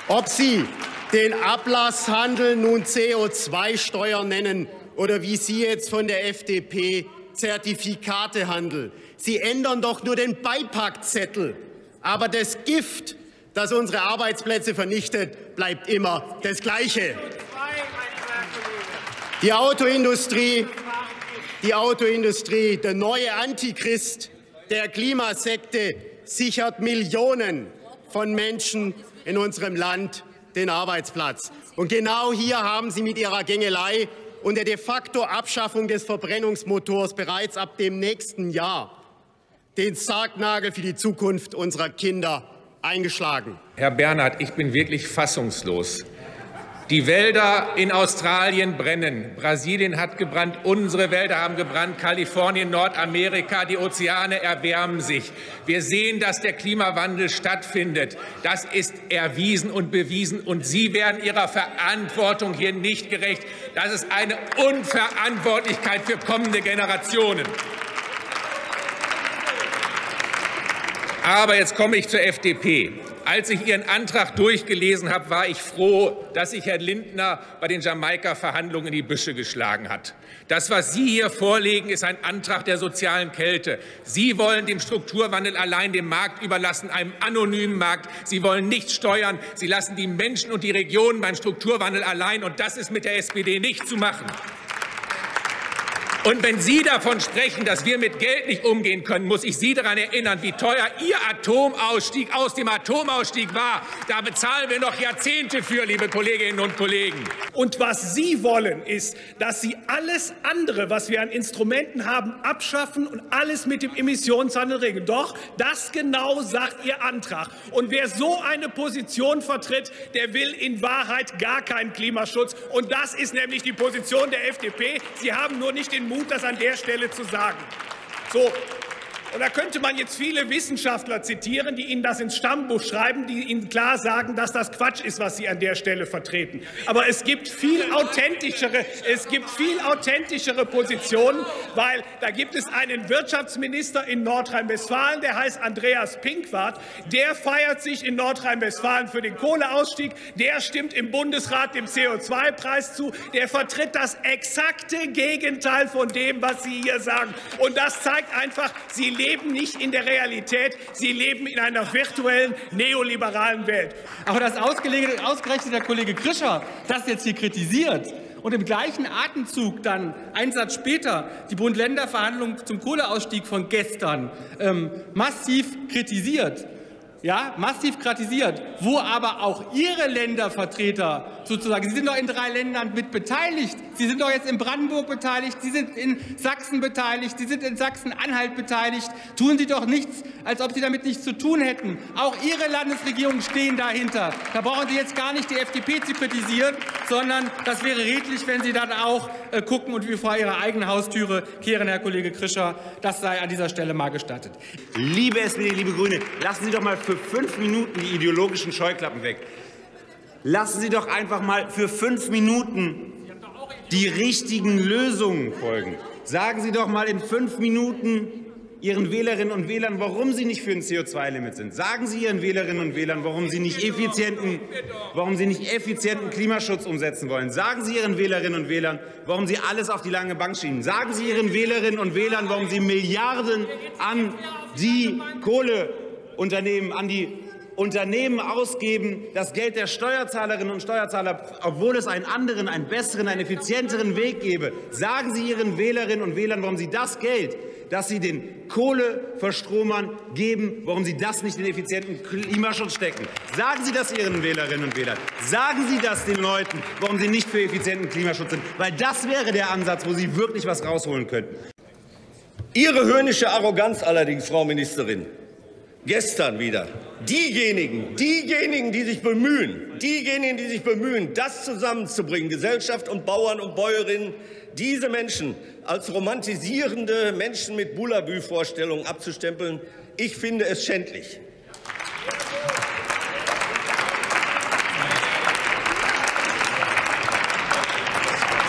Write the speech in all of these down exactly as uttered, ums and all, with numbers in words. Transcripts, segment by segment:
Ob Sie den Ablasshandel nun C O zwei Steuer nennen oder wie Sie jetzt von der F D P Zertifikatehandel. Sie ändern doch nur den Beipackzettel. Aber das Gift, das unsere Arbeitsplätze vernichtet, bleibt immer das Gleiche. Die Autoindustrie, die Autoindustrie, der neue Antichrist der Klimasekte, sichert Millionen von Menschen in unserem Land den Arbeitsplatz. Und genau hier haben Sie mit Ihrer Gängelei und der de facto Abschaffung des Verbrennungsmotors bereits ab dem nächsten Jahr den Sargnagel für die Zukunft unserer Kinder eingeschlagen. Herr Bernhard, ich bin wirklich fassungslos. Die Wälder in Australien brennen, Brasilien hat gebrannt, unsere Wälder haben gebrannt, Kalifornien, Nordamerika, die Ozeane erwärmen sich. Wir sehen, dass der Klimawandel stattfindet. Das ist erwiesen und bewiesen. Und Sie werden Ihrer Verantwortung hier nicht gerecht. Das ist eine Unverantwortlichkeit für kommende Generationen. Aber jetzt komme ich zur F D P. Als ich Ihren Antrag durchgelesen habe, war ich froh, dass sich Herr Lindner bei den Jamaika-Verhandlungen in die Büsche geschlagen hat. Das, was Sie hier vorlegen, ist ein Antrag der sozialen Kälte. Sie wollen den Strukturwandel allein dem Markt überlassen, einem anonymen Markt. Sie wollen nichts steuern. Sie lassen die Menschen und die Regionen beim Strukturwandel allein. Und das ist mit der S P D nicht zu machen. Und wenn Sie davon sprechen, dass wir mit Geld nicht umgehen können, muss ich Sie daran erinnern, wie teuer Ihr Atomausstieg aus dem Atomausstieg war. Da bezahlen wir noch Jahrzehnte für, liebe Kolleginnen und Kollegen. Und was Sie wollen, ist, dass Sie alles andere, was wir an Instrumenten haben, abschaffen und alles mit dem Emissionshandel regeln. Doch, das genau sagt Ihr Antrag. Und wer so eine Position vertritt, der will in Wahrheit gar keinen Klimaschutz. Und das ist nämlich die Position der F D P. Sie haben nur nicht den Mut, das an der Stelle zu sagen. So. Und da könnte man jetzt viele Wissenschaftler zitieren, die Ihnen das ins Stammbuch schreiben, die Ihnen klar sagen, dass das Quatsch ist, was Sie an der Stelle vertreten. Aber es gibt viel authentischere, es gibt viel authentischere Positionen, weil da gibt es einen Wirtschaftsminister in Nordrhein-Westfalen, der heißt Andreas Pinkwart. Der feiert sich in Nordrhein-Westfalen für den Kohleausstieg. Der stimmt im Bundesrat dem C O zwei Preis zu. Der vertritt das exakte Gegenteil von dem, was Sie hier sagen. Und das zeigt einfach, Sie leben nicht in der Realität, Sie leben in einer virtuellen, neoliberalen Welt. Aber dass ausgerechnet der Kollege Krischer das jetzt hier kritisiert und im gleichen Atemzug dann einen Satz später die Bund-Länder-Verhandlungen zum Kohleausstieg von gestern ähm, massiv kritisiert, ja, massiv kritisiert, wo aber auch Ihre Ländervertreter sozusagen, Sie sind doch in drei Ländern mit beteiligt. Sie sind doch jetzt in Brandenburg beteiligt, Sie sind in Sachsen beteiligt, Sie sind in Sachsen-Anhalt beteiligt. Tun Sie doch nichts, als ob Sie damit nichts zu tun hätten. Auch Ihre Landesregierungen stehen dahinter. Da brauchen Sie jetzt gar nicht die F D P zu kritisieren, sondern das wäre redlich, wenn Sie dann auch äh, gucken und wie vor Ihrer eigenen Haustüre kehren, Herr Kollege Krischer. Das sei an dieser Stelle mal gestattet. Liebe S P D, liebe Grüne, lassen Sie doch mal für fünf Minuten die ideologischen Scheuklappen weg. Lassen Sie doch einfach mal für fünf Minuten die richtigen Lösungen folgen. Sagen Sie doch mal in fünf Minuten Ihren Wählerinnen und Wählern, warum Sie nicht für ein C O zwei Limit sind. Sagen Sie Ihren Wählerinnen und Wählern, warum Sie nicht effizienten, warum Sie nicht effizienten Klimaschutz umsetzen wollen. Sagen Sie Ihren Wählerinnen und Wählern, warum Sie alles auf die lange Bank schieben. Sagen Sie Ihren Wählerinnen und Wählern, warum Sie Milliarden an die Kohleunternehmen, an die Unternehmen ausgeben, das Geld der Steuerzahlerinnen und Steuerzahler, obwohl es einen anderen, einen besseren, einen effizienteren Weg gäbe. Sagen Sie Ihren Wählerinnen und Wählern, warum Sie das Geld, das Sie den Kohleverstromern geben, warum Sie das nicht in den effizienten Klimaschutz stecken. Sagen Sie das Ihren Wählerinnen und Wählern. Sagen Sie das den Leuten, warum Sie nicht für effizienten Klimaschutz sind. Weil das wäre der Ansatz, wo Sie wirklich was rausholen könnten. Ihre höhnische Arroganz allerdings, Frau Ministerin, gestern wieder. Diejenigen, diejenigen, die sich bemühen, diejenigen, die sich bemühen, das zusammenzubringen, Gesellschaft und Bauern und Bäuerinnen, diese Menschen als romantisierende Menschen mit Bullabü-Vorstellungen abzustempeln, ich finde es schändlich.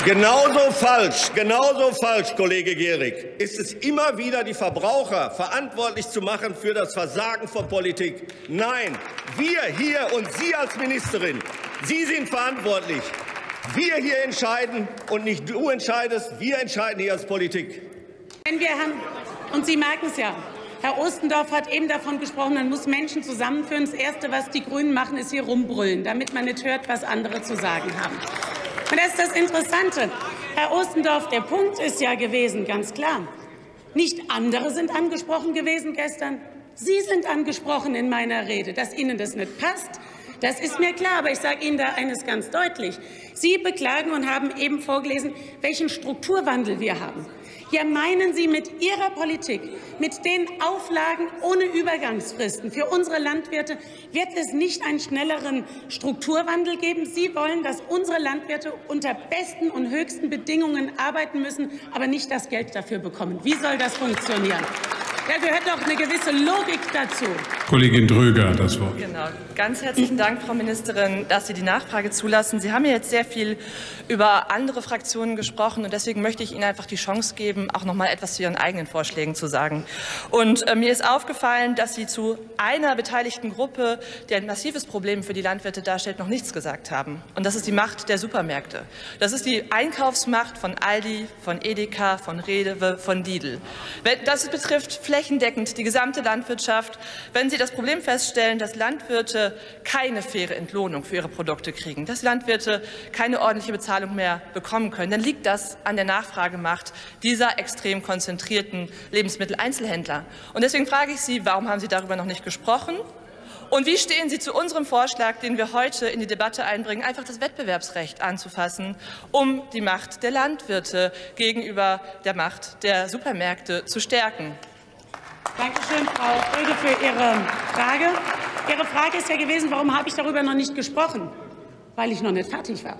Genauso falsch, genauso falsch, Kollege Gehrig, ist es immer wieder, die Verbraucher verantwortlich zu machen für das Versagen von Politik. Nein, wir hier und Sie als Ministerin, Sie sind verantwortlich. Wir hier entscheiden und nicht du entscheidest. Wir entscheiden hier als Politik. Wenn wir haben, und Sie merken es ja, Herr Ostendorf hat eben davon gesprochen, man muss Menschen zusammenführen. Das Erste, was die Grünen machen, ist hier rumbrüllen, damit man nicht hört, was andere zu sagen haben. Und das ist das Interessante. Herr Ostendorf, der Punkt ist ja gewesen, ganz klar. Nicht andere sind angesprochen gewesen gestern. Sie sind angesprochen in meiner Rede. Dass Ihnen das nicht passt, das ist mir klar. Aber ich sage Ihnen da eines ganz deutlich. Sie beklagen und haben eben vorgelesen, welchen Strukturwandel wir haben. Ja, meinen Sie mit Ihrer Politik, mit den Auflagen ohne Übergangsfristen für unsere Landwirte, wird es nicht einen schnelleren Strukturwandel geben? Sie wollen, dass unsere Landwirte unter besten und höchsten Bedingungen arbeiten müssen, aber nicht das Geld dafür bekommen. Wie soll das funktionieren? Da gehört doch eine gewisse Logik dazu. Kollegin Dröger hat das Wort. Genau. Ganz herzlichen Dank, Frau Ministerin, dass Sie die Nachfrage zulassen. Sie haben ja jetzt sehr viel über andere Fraktionen gesprochen, und deswegen möchte ich Ihnen einfach die Chance geben, auch noch mal etwas zu Ihren eigenen Vorschlägen zu sagen. Und äh, mir ist aufgefallen, dass Sie zu einer beteiligten Gruppe, die ein massives Problem für die Landwirte darstellt, noch nichts gesagt haben. Und das ist die Macht der Supermärkte. Das ist die Einkaufsmacht von Aldi, von Edeka, von Rewe, von Lidl. Das betrifft flächendeckend die gesamte Landwirtschaft. Wenn Sie das Problem feststellen, dass Landwirte keine faire Entlohnung für ihre Produkte kriegen, dass Landwirte keine ordentliche Bezahlung mehr bekommen können, dann liegt das an der Nachfragemacht dieser extrem konzentrierten Lebensmitteleinzelhändler. Und deswegen frage ich Sie, warum haben Sie darüber noch nicht gesprochen? Und wie stehen Sie zu unserem Vorschlag, den wir heute in die Debatte einbringen, einfach das Wettbewerbsrecht anzufassen, um die Macht der Landwirte gegenüber der Macht der Supermärkte zu stärken? Danke schön, Frau Röde, für Ihre Frage. Ihre Frage ist ja gewesen, warum habe ich darüber noch nicht gesprochen? Weil ich noch nicht fertig war.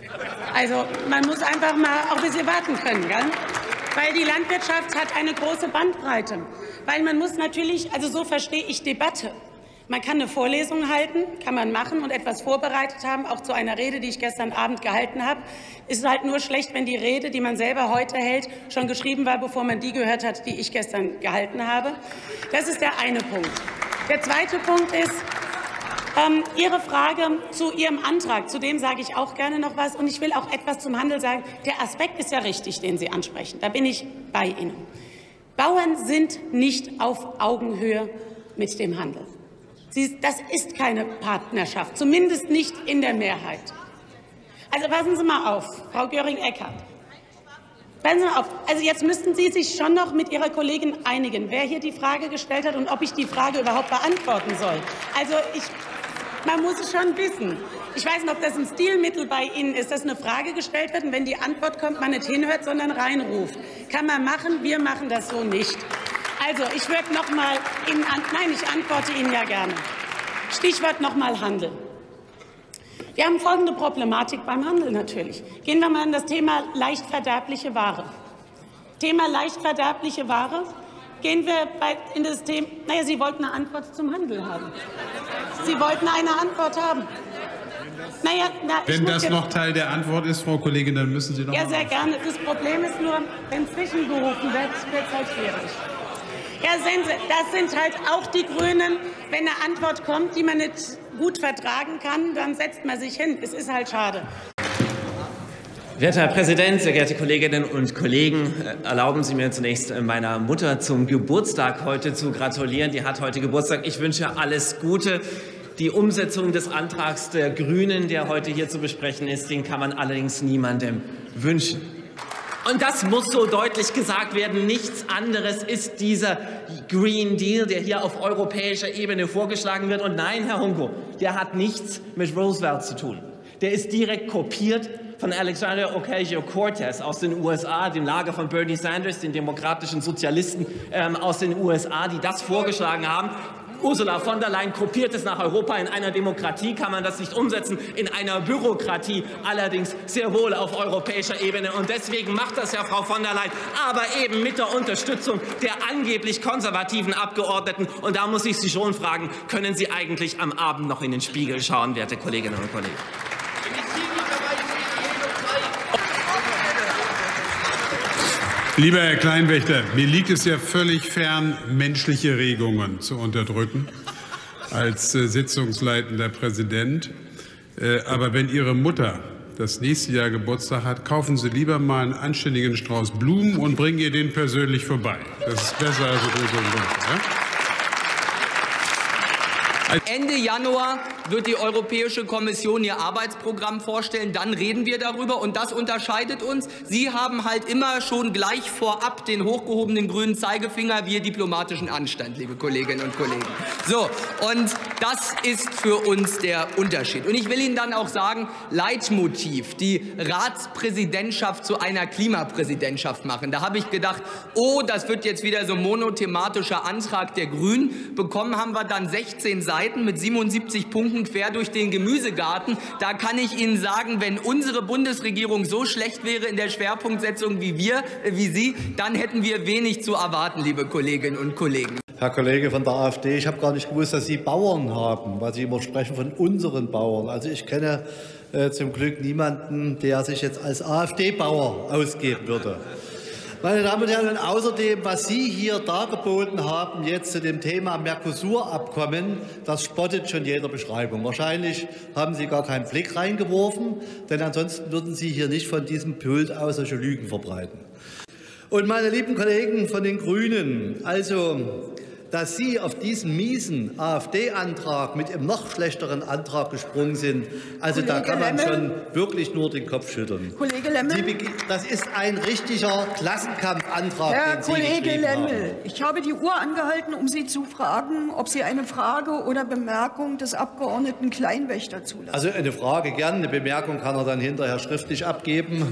Also man muss einfach mal auch ein bisschen warten können, gell? Weil die Landwirtschaft hat eine große Bandbreite. Weil man muss natürlich, also so verstehe ich Debatte. Man kann eine Vorlesung halten, kann man machen und etwas vorbereitet haben, auch zu einer Rede, die ich gestern Abend gehalten habe. Es ist halt nur schlecht, wenn die Rede, die man selber heute hält, schon geschrieben war, bevor man die gehört hat, die ich gestern gehalten habe. Das ist der eine Punkt. Der zweite Punkt ist ähm, Ihre Frage zu Ihrem Antrag. Zu dem sage ich auch gerne noch was. Und ich will auch etwas zum Handel sagen. Der Aspekt ist ja richtig, den Sie ansprechen. Da bin ich bei Ihnen. Bauern sind nicht auf Augenhöhe mit dem Handel. Das ist keine Partnerschaft, zumindest nicht in der Mehrheit. Also passen Sie mal auf, Frau Göring-Eckardt. Passen Sie mal auf. Also jetzt müssten Sie sich schon noch mit Ihrer Kollegin einigen, wer hier die Frage gestellt hat und ob ich die Frage überhaupt beantworten soll. Also ich, man muss es schon wissen. Ich weiß nicht, ob das ein Stilmittel bei Ihnen ist, dass eine Frage gestellt wird und wenn die Antwort kommt, man nicht hinhört, sondern reinruft. Kann man machen, wir machen das so nicht. Also, ich würde noch mal Ihnen an, nein, ich antworte Ihnen ja gerne. Stichwort noch mal Handel. Wir haben folgende Problematik beim Handel natürlich. Gehen wir mal in das Thema leicht verderbliche Ware. Thema leicht verderbliche Ware. Gehen wir bei, in das Thema. Naja, Sie wollten eine Antwort zum Handel haben. Sie wollten eine Antwort haben. Naja, na, wenn das noch Teil der Antwort ist, Frau Kollegin, dann müssen Sie noch. Ja, sehr gerne. Das Problem ist nur, wenn zwischengerufen wird, wird es halt schwierig. Ja, sehen Sie, das sind halt auch die Grünen. Wenn eine Antwort kommt, die man nicht gut vertragen kann, dann setzt man sich hin. Es ist halt schade. Werter Herr Präsident, sehr geehrte Kolleginnen und Kollegen, erlauben Sie mir zunächst meiner Mutter zum Geburtstag heute zu gratulieren. Die hat heute Geburtstag. Ich wünsche alles Gute. Die Umsetzung des Antrags der Grünen, der heute hier zu besprechen ist, den kann man allerdings niemandem wünschen. Und das muss so deutlich gesagt werden. Nichts anderes ist dieser Green Deal, der hier auf europäischer Ebene vorgeschlagen wird. Und nein, Herr Hunko, der hat nichts mit Roosevelt zu tun. Der ist direkt kopiert von Alexander Ocasio-Cortez aus den U S A, dem Lager von Bernie Sanders, den demokratischen Sozialisten ähm, aus den U S A, die das vorgeschlagen haben. Ursula von der Leyen kopiert es nach Europa. In einer Demokratie kann man das nicht umsetzen, in einer Bürokratie allerdings sehr wohl auf europäischer Ebene. Und deswegen macht das ja Frau von der Leyen, aber eben mit der Unterstützung der angeblich konservativen Abgeordneten. Und da muss ich Sie schon fragen, können Sie eigentlich am Abend noch in den Spiegel schauen, werte Kolleginnen und Kollegen? Lieber Herr Kleinwächter, mir liegt es ja völlig fern, menschliche Regungen zu unterdrücken als äh, sitzungsleitender Präsident. Äh, aber wenn Ihre Mutter das nächste Jahr Geburtstag hat, kaufen Sie lieber mal einen anständigen Strauß Blumen und bringen ihr den persönlich vorbei. Das ist besser als Grüße und Wünsche. Ja? Ende Januar wird die Europäische Kommission ihr Arbeitsprogramm vorstellen. Dann reden wir darüber. Und das unterscheidet uns. Sie haben halt immer schon gleich vorab den hochgehobenen grünen Zeigefinger, wir diplomatischen Anstand, liebe Kolleginnen und Kollegen. So, und das ist für uns der Unterschied. Und ich will Ihnen dann auch sagen, Leitmotiv, die Ratspräsidentschaft zu einer Klimapräsidentschaft machen. Da habe ich gedacht, oh, das wird jetzt wieder so ein monothematischer Antrag der Grünen. Bekommen haben wir dann sechzehn Seiten mit siebenundsiebzig Punkten quer durch den Gemüsegarten. Da kann ich Ihnen sagen, wenn unsere Bundesregierung so schlecht wäre in der Schwerpunktsetzung wie wir, äh, wie Sie, dann hätten wir wenig zu erwarten, liebe Kolleginnen und Kollegen. Herr Kollege von der AfD, ich habe gar nicht gewusst, dass Sie Bauern haben, weil Sie immer sprechen von unseren Bauern. Also ich kenne äh, zum Glück niemanden, der sich jetzt als AfD-Bauer ausgeben würde. Meine Damen und Herren, und außerdem, was Sie hier dargeboten haben, jetzt zu dem Thema Mercosur-Abkommen, das spottet schon jeder Beschreibung. Wahrscheinlich haben Sie gar keinen Blick reingeworfen, denn ansonsten würden Sie hier nicht von diesem Pult aus solche Lügen verbreiten. Und meine lieben Kollegen von den Grünen, also, dass Sie auf diesen miesen AfD-Antrag mit einem noch schlechteren Antrag gesprungen sind, also Kollege da kann man Lemmel. schon wirklich nur den Kopf schütteln. Kollege Lemmel. Sie, das ist ein richtiger Klassenkampfantrag, Herr den Sie Kollege Lemmel, haben. ich habe die Uhr angehalten, um Sie zu fragen, ob Sie eine Frage oder Bemerkung des Abgeordneten Kleinwächter zulassen. Also eine Frage gern, eine Bemerkung kann er dann hinterher schriftlich abgeben.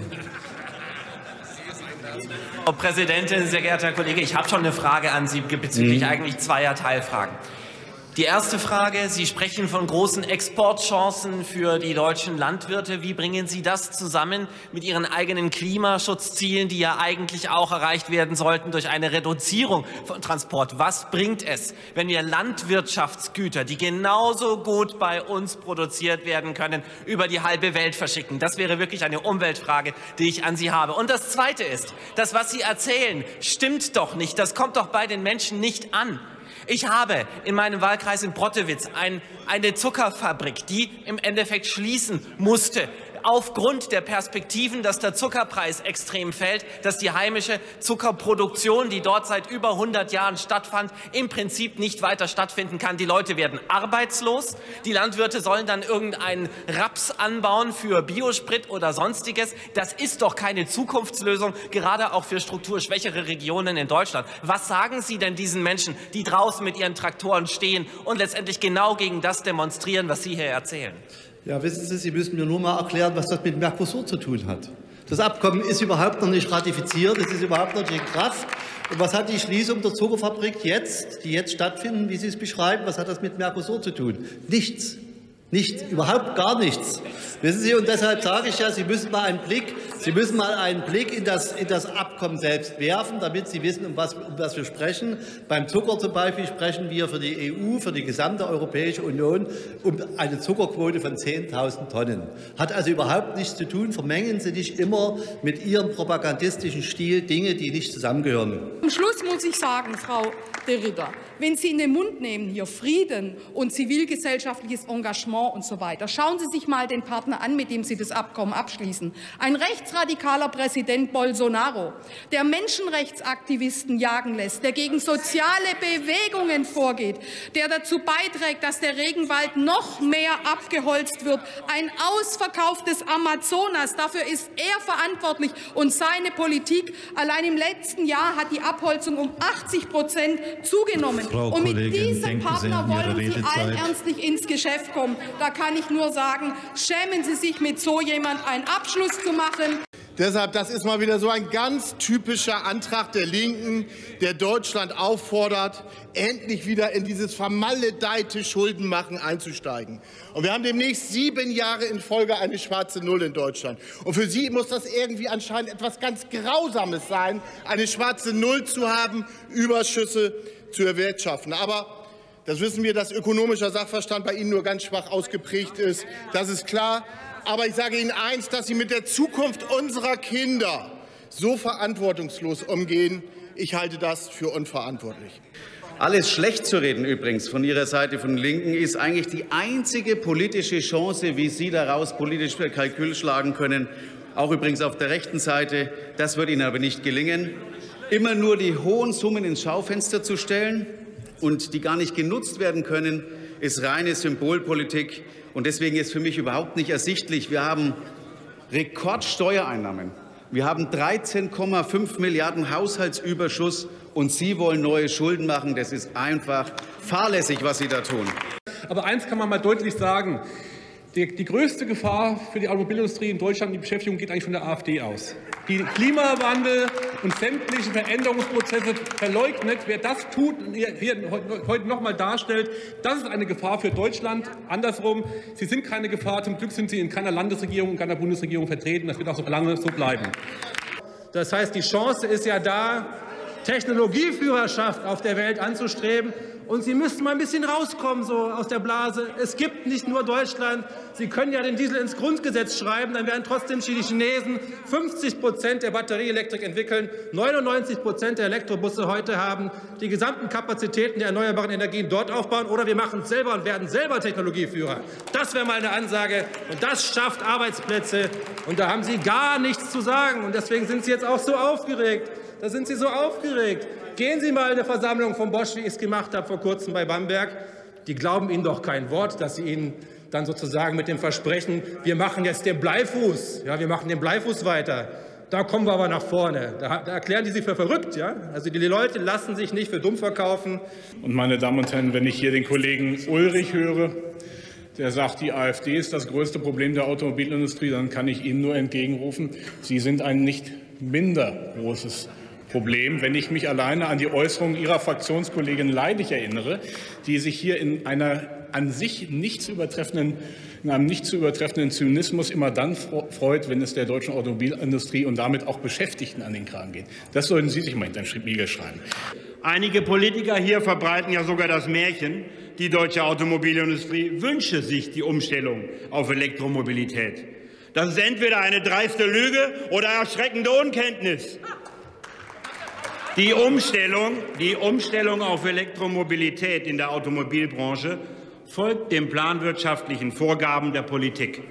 Frau Präsidentin, sehr geehrter Herr Kollege, ich habe schon eine Frage an Sie bezüglich Mhm. eigentlich zweier Teilfragen. Die erste Frage, Sie sprechen von großen Exportchancen für die deutschen Landwirte. Wie bringen Sie das zusammen mit Ihren eigenen Klimaschutzzielen, die ja eigentlich auch erreicht werden sollten durch eine Reduzierung von Transport? Was bringt es, wenn wir Landwirtschaftsgüter, die genauso gut bei uns produziert werden können, über die halbe Welt verschicken? Das wäre wirklich eine Umweltfrage, die ich an Sie habe. Und das Zweite ist, das, was Sie erzählen, stimmt doch nicht. Das kommt doch bei den Menschen nicht an. Ich habe in meinem Wahlkreis in Brottewitz ein, eine Zuckerfabrik, die im Endeffekt schließen musste, aufgrund der Perspektiven, dass der Zuckerpreis extrem fällt, dass die heimische Zuckerproduktion, die dort seit über hundert Jahren stattfand, im Prinzip nicht weiter stattfinden kann. Die Leute werden arbeitslos, die Landwirte sollen dann irgendeinen Raps anbauen für Biosprit oder Sonstiges. Das ist doch keine Zukunftslösung, gerade auch für strukturschwächere Regionen in Deutschland. Was sagen Sie denn diesen Menschen, die draußen mit ihren Traktoren stehen und letztendlich genau gegen das demonstrieren, was Sie hier erzählen? Ja, wissen Sie, Sie müssen mir nur mal erklären, was das mit Mercosur zu tun hat. Das Abkommen ist überhaupt noch nicht ratifiziert, es ist überhaupt noch nicht in Kraft. Und was hat die Schließung der Zuckerfabrik jetzt, die jetzt stattfinden, wie Sie es beschreiben, was hat das mit Mercosur zu tun? Nichts. Nichts, überhaupt gar nichts. Wissen Sie, und deshalb sage ich ja, Sie müssen mal einen Blick, Sie müssen mal einen Blick in das, in das Abkommen selbst werfen, damit Sie wissen, um was, um was wir sprechen. Beim Zucker zum Beispiel sprechen wir für die E U, für die gesamte Europäische Union, um eine Zuckerquote von zehntausend Tonnen. Hat also überhaupt nichts zu tun. Vermengen Sie nicht immer mit Ihrem propagandistischen Stil Dinge, die nicht zusammengehören. Zum Schluss muss ich sagen, Frau de Ritter, wenn Sie in den Mund nehmen hier Frieden und zivilgesellschaftliches Engagement und so weiter, schauen Sie sich mal den Partner an, mit dem Sie das Abkommen abschließen. Ein rechtsradikaler Präsident Bolsonaro, der Menschenrechtsaktivisten jagen lässt, der gegen soziale Bewegungen vorgeht, der dazu beiträgt, dass der Regenwald noch mehr abgeholzt wird. Ein ausverkauftes Amazonas, dafür ist er verantwortlich und seine Politik. Allein im letzten Jahr hat die Abholzung um achtzig Prozent zugenommen. Frau und mit Kollegin, diesem Partner wollen Sie allen ernstlich ins Geschäft kommen. Da kann ich nur sagen, schämen Sie sich, mit so jemand einen Abschluss zu machen. Deshalb, das ist mal wieder so ein ganz typischer Antrag der Linken, der Deutschland auffordert, endlich wieder in dieses vermaledeite Schuldenmachen einzusteigen. Und wir haben demnächst sieben Jahre in Folge eine schwarze Null in Deutschland. Und für Sie muss das irgendwie anscheinend etwas ganz Grausames sein, eine schwarze Null zu haben, Überschüsse zu erwirtschaften. Aber das wissen wir, dass ökonomischer Sachverstand bei Ihnen nur ganz schwach ausgeprägt ist. Das ist klar. Aber ich sage Ihnen eins, dass Sie mit der Zukunft unserer Kinder so verantwortungslos umgehen. Ich halte das für unverantwortlich. Alles schlecht zu reden übrigens von Ihrer Seite, von den Linken, ist eigentlich die einzige politische Chance, wie Sie daraus politisch Kalkül schlagen können. Auch übrigens auf der rechten Seite. Das wird Ihnen aber nicht gelingen. Immer nur die hohen Summen ins Schaufenster zu stellen und die gar nicht genutzt werden können, ist reine Symbolpolitik. Und deswegen ist für mich überhaupt nicht ersichtlich. Wir haben Rekordsteuereinnahmen. Wir haben dreizehn Komma fünf Milliarden Haushaltsüberschuss, und Sie wollen neue Schulden machen. Das ist einfach fahrlässig, was Sie da tun. Aber eins kann man mal deutlich sagen. Die, die größte Gefahr für die Automobilindustrie in Deutschland, die Beschäftigung, geht eigentlich von der AfD aus. Die Klimawandel und sämtliche Veränderungsprozesse verleugnet. Wer das tut und hier heute noch mal darstellt, das ist eine Gefahr für Deutschland. Andersrum, sie sind keine Gefahr. Zum Glück sind sie in keiner Landesregierung und keiner Bundesregierung vertreten. Das wird auch so lange so bleiben. Das heißt, die Chance ist ja da, Technologieführerschaft auf der Welt anzustreben. Und Sie müssten mal ein bisschen rauskommen so aus der Blase. Es gibt nicht nur Deutschland. Sie können ja den Diesel ins Grundgesetz schreiben, dann werden trotzdem die Chinesen fünfzig Prozent der Batterieelektrik entwickeln, neunundneunzig Prozent der Elektrobusse heute haben, die gesamten Kapazitäten der erneuerbaren Energien dort aufbauen. Oder wir machen es selber und werden selber Technologieführer. Das wäre mal eine Ansage. Und das schafft Arbeitsplätze. Und da haben Sie gar nichts zu sagen. Und deswegen sind Sie jetzt auch so aufgeregt. Da sind Sie so aufgeregt. Gehen Sie mal in eine Versammlung von Bosch, wie ich es gemacht habe vor kurzem bei Bamberg. Die glauben Ihnen doch kein Wort, dass Sie Ihnen dann sozusagen mit dem Versprechen, wir machen jetzt den Bleifuß, ja, wir machen den Bleifuß weiter. Da kommen wir aber nach vorne. Da, da erklären die Sie für verrückt. Ja? Also die Leute lassen sich nicht für dumm verkaufen. Und meine Damen und Herren, wenn ich hier den Kollegen Ulrich höre, der sagt, die AfD ist das größte Problem der Automobilindustrie, dann kann ich Ihnen nur entgegenrufen, Sie sind ein nicht minder großes Problem, wenn ich mich alleine an die Äußerungen Ihrer Fraktionskollegin Leidig erinnere, die sich hier in einer an sich nicht zu übertreffenden, in einem nicht zu übertreffenden Zynismus immer dann freut, wenn es der deutschen Automobilindustrie und damit auch Beschäftigten an den Kragen geht. Das sollten Sie sich mal hinter den Spiegel schreiben. Einige Politiker hier verbreiten ja sogar das Märchen, die deutsche Automobilindustrie wünsche sich die Umstellung auf Elektromobilität. Das ist entweder eine dreiste Lüge oder erschreckende Unkenntnis. Die Umstellung, die Umstellung auf Elektromobilität in der Automobilbranche folgt den planwirtschaftlichen Vorgaben der Politik.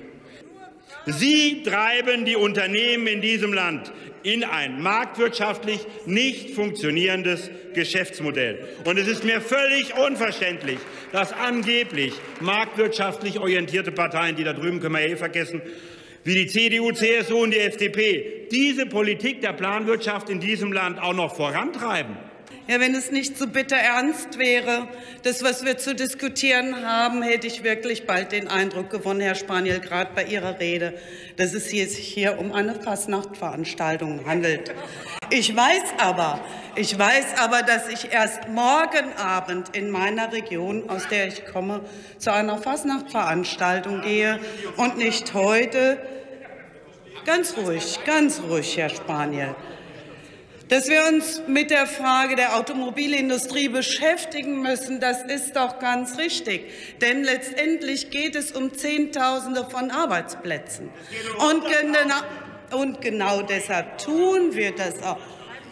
Sie treiben die Unternehmen in diesem Land in ein marktwirtschaftlich nicht funktionierendes Geschäftsmodell. Und es ist mir völlig unverständlich, dass angeblich marktwirtschaftlich orientierte Parteien, die da drüben können wir eh vergessen, wie die C D U, C S U und die F D P, diese Politik der Planwirtschaft in diesem Land auch noch vorantreiben. Ja, wenn es nicht so bitter ernst wäre, das, was wir zu diskutieren haben, hätte ich wirklich bald den Eindruck gewonnen, Herr Spaniel, gerade bei Ihrer Rede, dass es sich hier um eine Fastnachtveranstaltung handelt. Ich weiß aber, ich weiß aber, dass ich erst morgen Abend in meiner Region, aus der ich komme, zu einer Fastnachtveranstaltung gehe und nicht heute. Ganz ruhig, ganz ruhig, Herr Spaniel. Dass wir uns mit der Frage der Automobilindustrie beschäftigen müssen, das ist doch ganz richtig. Denn letztendlich geht es um Zehntausende von Arbeitsplätzen. Und genau, und genau deshalb tun wir das auch.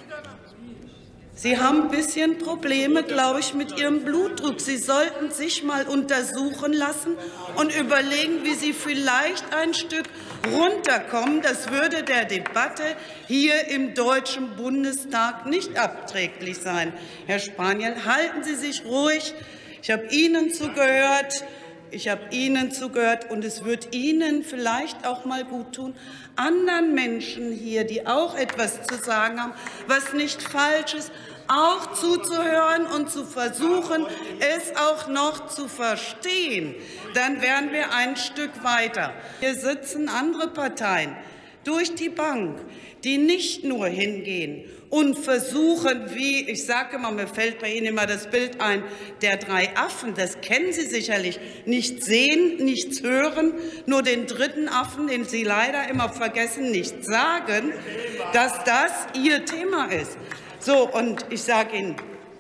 Sie haben ein bisschen Probleme, glaube ich, mit Ihrem Blutdruck. Sie sollten sich mal untersuchen lassen und überlegen, wie Sie vielleicht ein Stück runterkommen. Das würde der Debatte hier im Deutschen Bundestag nicht abträglich sein. Herr Spaniel, halten Sie sich ruhig. Ich habe Ihnen zugehört. Ich habe Ihnen zugehört, und es wird Ihnen vielleicht auch mal gut tun, anderen Menschen hier, die auch etwas zu sagen haben, was nicht falsch ist, auch zuzuhören und zu versuchen, es auch noch zu verstehen. Dann wären wir ein Stück weiter. Hier sitzen andere Parteien durch die Bank, die nicht nur hingehen und versuchen, wie, ich sage immer, mir fällt bei Ihnen immer das Bild ein, der drei Affen, das kennen Sie sicherlich, nicht sehen, nichts hören, nur den dritten Affen, den Sie leider immer vergessen, nicht sagen, dass das Ihr Thema ist. So, und ich sage Ihnen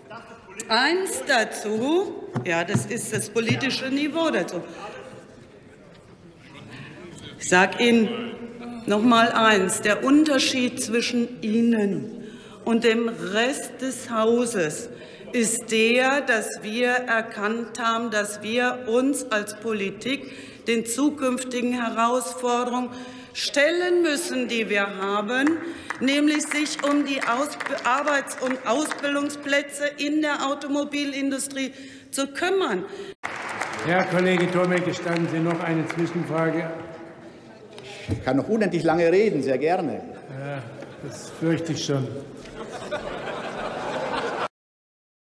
eins dazu, ja, das ist das politische Niveau dazu. Ich sage Ihnen noch mal eins, der Unterschied zwischen Ihnen und dem Rest des Hauses ist der, dass wir erkannt haben, dass wir uns als Politik den zukünftigen Herausforderungen stellen müssen, die wir haben, nämlich sich um die Arbeits- und Ausbildungsplätze in der Automobilindustrie zu kümmern. Herr Kollege Tomek, gestatten Sie noch eine Zwischenfrage? Ich kann noch unendlich lange reden, sehr gerne. Ja, das fürchte ich schon.